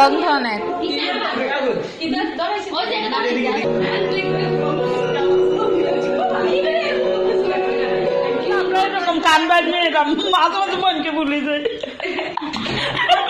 গন্ধ অনেক। আমরা এরকম কান বাজলে মাঝে মাঝে মনকে ভুলে যাই।